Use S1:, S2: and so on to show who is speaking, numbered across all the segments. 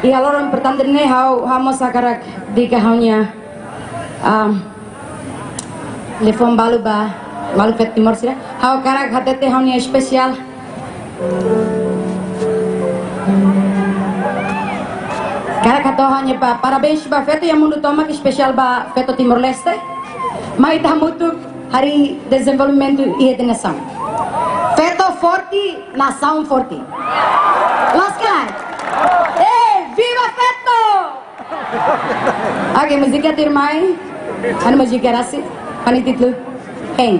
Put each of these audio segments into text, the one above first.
S1: Iya lorong pertandingan ini hamo sakarak di kahaunya lefon balu fet timor sih hau karak hatete haunya spesial karak hatau hanya parabéns ba feto yang mundu tomak spesial ba feto Timor Leste mai tamutuk hari desenvolvimento e nação feto forte nação forte laskai viva feto oke musiknya tirmai anu musiknya rasi pani titlu heng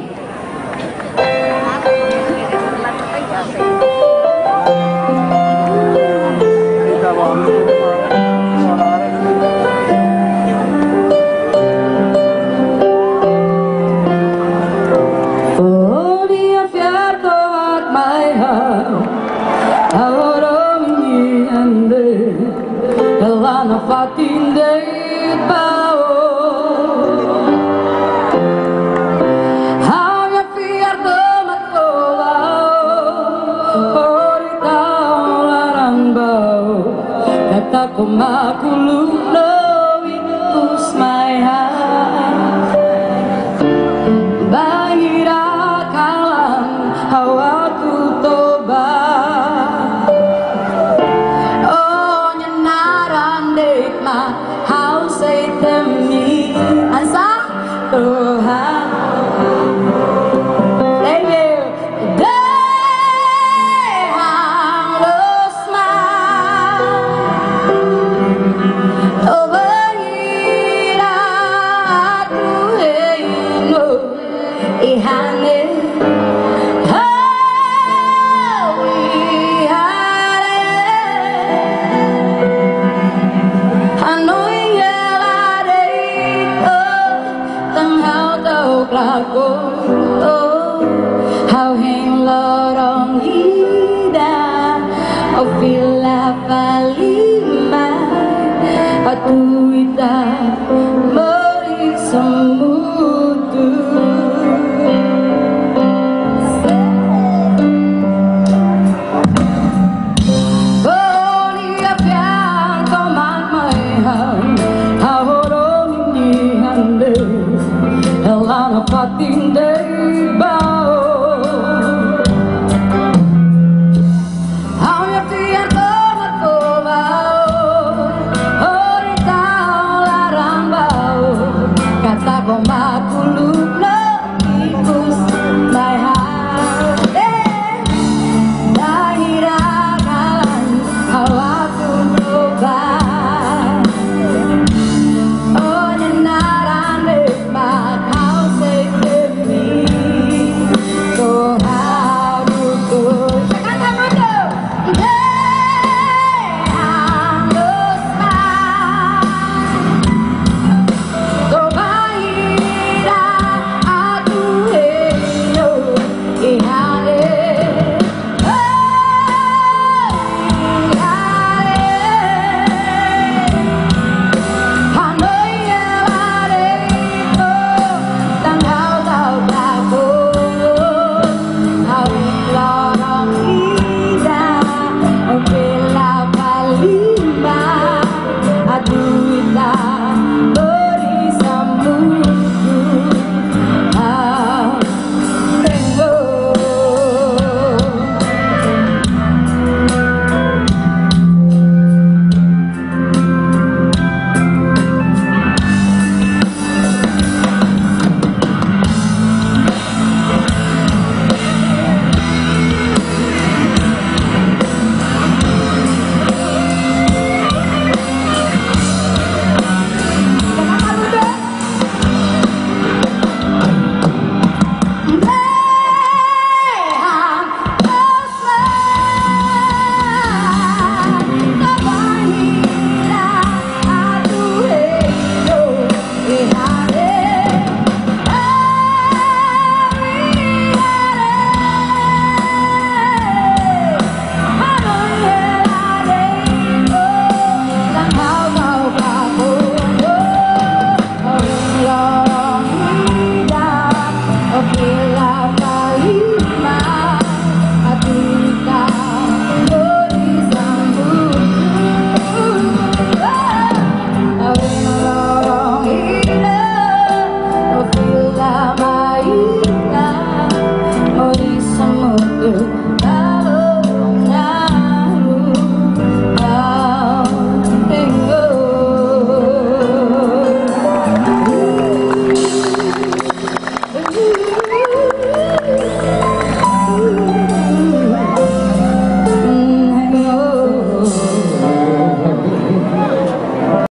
S1: Vila Vali